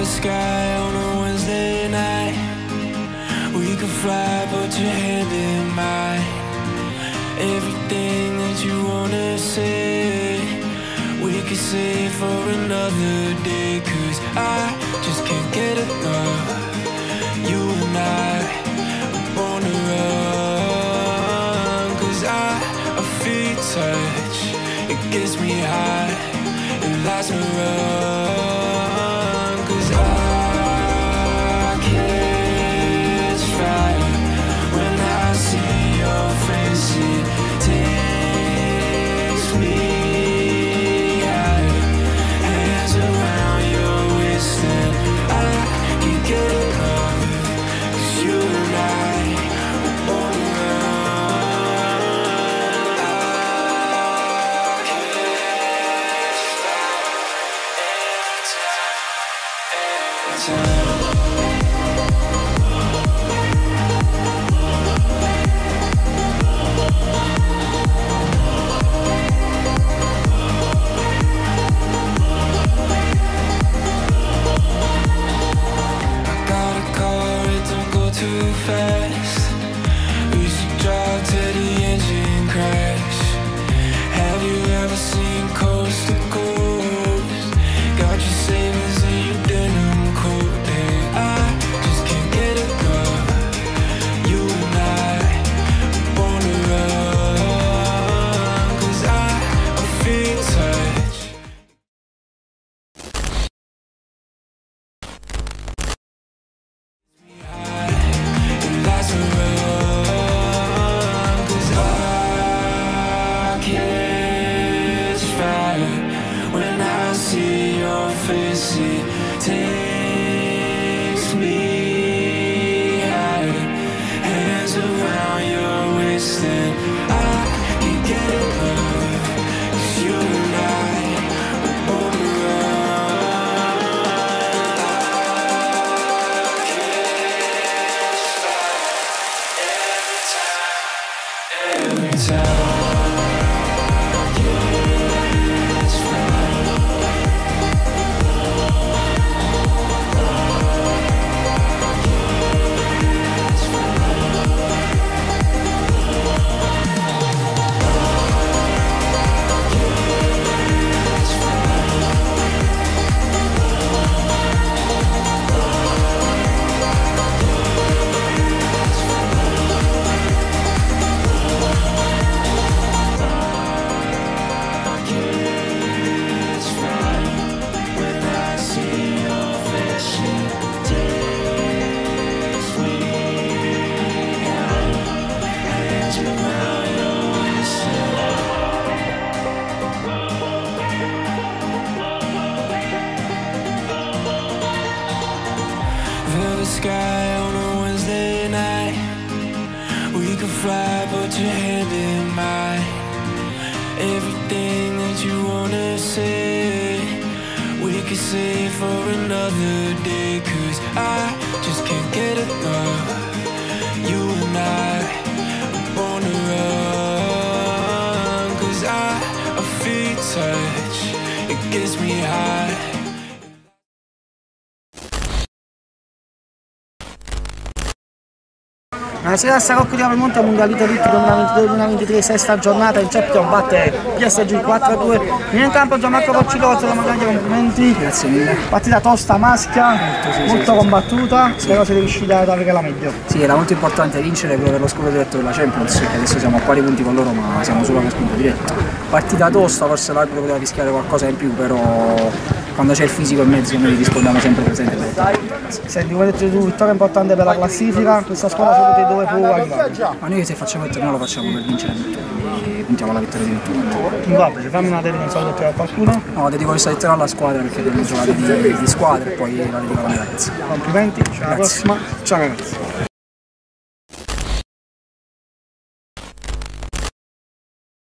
the sky on a Wednesday night. We could fly, put your hand in mine. Everything that you wanna say, we could save for another day. Cause I just can't get enough. You and I are born to run. Cause our feet touch, it gets me high, it lights me run. Cause I catch fire when I see your face. It takes me higher, hands around your waist, and I can get enough. Cause you and I are born to run. I catch fire every time. Too fast, we should drive till the engine crash. Have you ever seen coast to coast? Got your savings in your denim coat. Hey, I just can't get enough. You and I are born to run. Cause our feet touch. When I see your face, it takes me higher, hands around your waist, and I can get enough. Cause you and I are born to run. I catch fire every time. The sky on a Wednesday night. We could fly, put your hand in mine. Everything that you wanna say, we could save for another day. Cause I just can't get enough. You and I are born to run. Cause our feet touch, it gets me high. Buonasera, Sarocco di Avelmonte, Mondialito Elite 2022-2023, sesta giornata, il Champion batte PSG 4-2, in campo Gianmarco Roccillo, la maglia, complimenti. Grazie mille. Partita tosta, maschia, molto combattuta, spero siete riusciti ad avere la meglio. Sì, era molto importante vincere quello per lo scudo diretto della Champions, perché adesso siamo a pari punti con loro, ma siamo solo allo scudo diretto. Partita tosta, forse l'arbitro poteva rischiare qualcosa in più, però quando c'è il fisico in mezzo noi rispondiamo sempre presente per Senti, come hai detto tu, vittoria importante per la classifica, questa squadra secondo te dove può arrivare? Ma noi se facciamo il torneo lo facciamo per vincere tutto, quindi puntiamo alla vittoria di tutti. Vabbè, fammi una dedica, un saluto a qualcuno? No, dedico questa lettera alla squadra perché abbiamo giocato di squadra e poi la dedico alla mia ragazza. Complimenti, alla prossima, ciao ragazzi.